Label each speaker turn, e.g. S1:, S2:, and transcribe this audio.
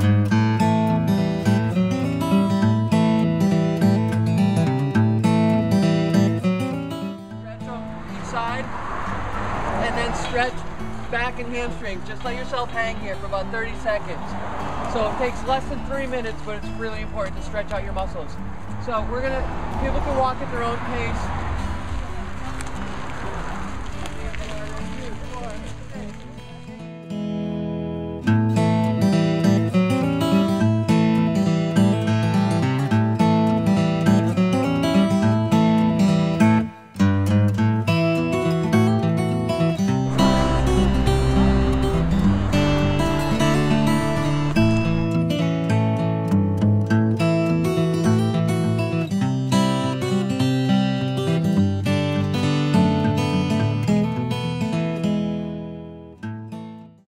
S1: And then stretch back and hamstrings. Just let yourself hang here for about 30 seconds. So it takes less than 3 minutes, but it's really important to stretch out your muscles. So people can walk at their own pace.